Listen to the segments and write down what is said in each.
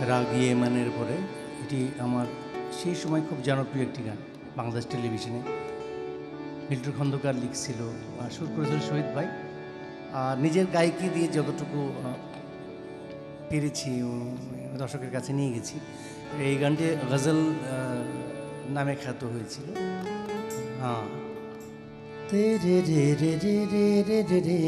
রাগিয়ে মানের পরে এটি আমার সেই সময় খুব জনপ্রিয় একটি গান বাংলাদেশ টেলিভিশনে। মিল্টন খন্দকার লিখছিল, সুর করেছিল শহীদ ভাই। আর নিজের গায়কি দিয়ে যতটুকু পেরেছি দর্শকের কাছে নিয়ে গেছি। এই গানটি গজল নামে খ্যাত হয়েছিল। হ্যাঁ, তেরে রে রে রে রে রে রে রে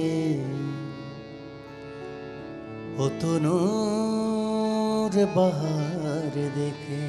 ও তো নূর বাহার দেখে।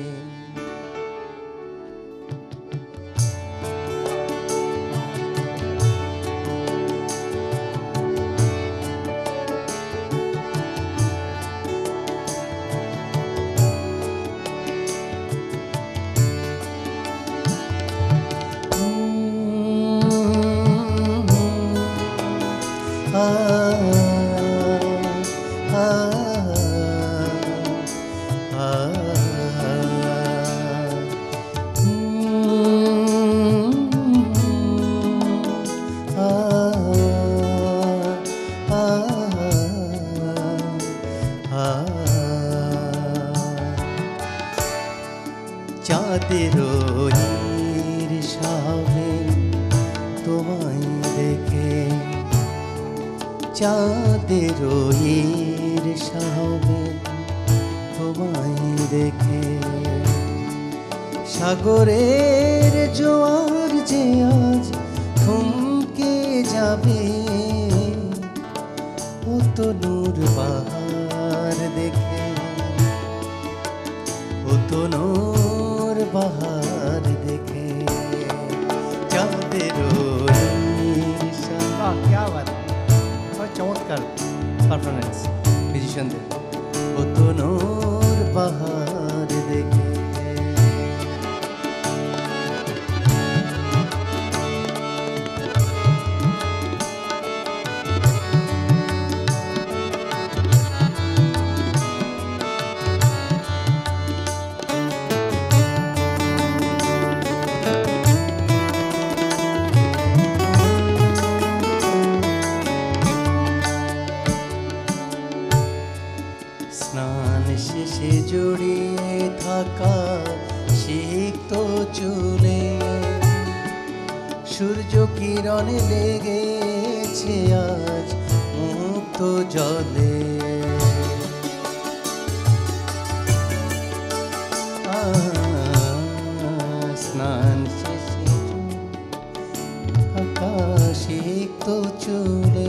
চাঁদের ঈর্ষাবে তোমায় দেখে, চাঁদের ঈর্ষাবে তোমায় দেখে, সাগরের জোয়ার যে আজ থমকে যাবে, ও তো নূর বাহার দেখে, ও তো নূর বাহার দেখে। চাঁদের চমৎকার পারফরমেন্স মিউজিশিয়ানদের। ও তো নূর বাহার দেখে। স্নান শেষে জড়িয়ে থাকা সিক্ত চুলে সূর্য কিরণে লেগেছে আজ মুক্ত জলে। স্নান শেষে থাকা সিক্ত চুলে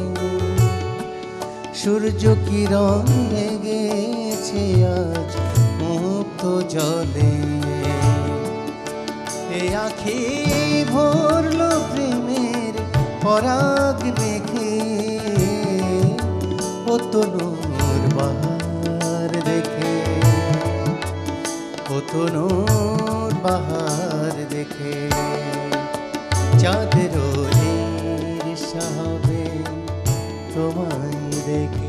সূর্য কিরণ লেগেছে আজ মুক্ত জলে। এ আখি ভরল প্রেমের পরাগ মেখে, ও তো নূর বাহার দেখে, ও তো নূর বাহার দেখে। চাঁদের ঈর্ষাবে তোমায় দেখে।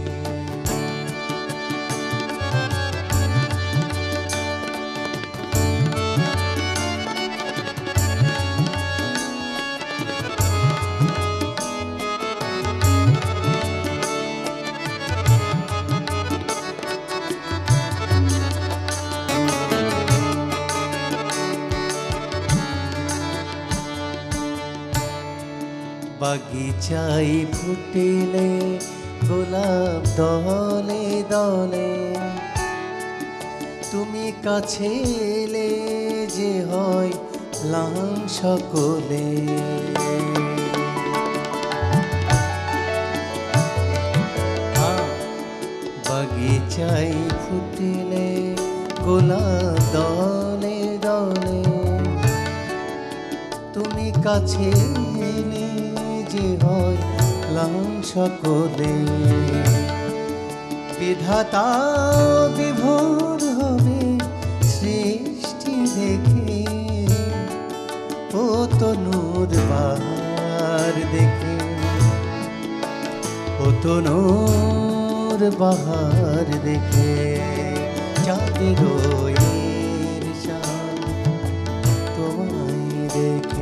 বাগিচায় ফুটিলে গোলাপ দলে দলে, তুমি কাছে এলে যে হয় লাং সকলে। বাগিচায় ফুটিলে গোলাপ দলে দলে, তুমি কাছে এলে যে হয় লাং সকলে। বিধাতা বিভোর হবে সৃষ্টি দেখে, ও তো নূর বাহার দেখে, ও তো নূর বাহার দেখে। চাঁদের ঈর্ষা তোমায় দেখে।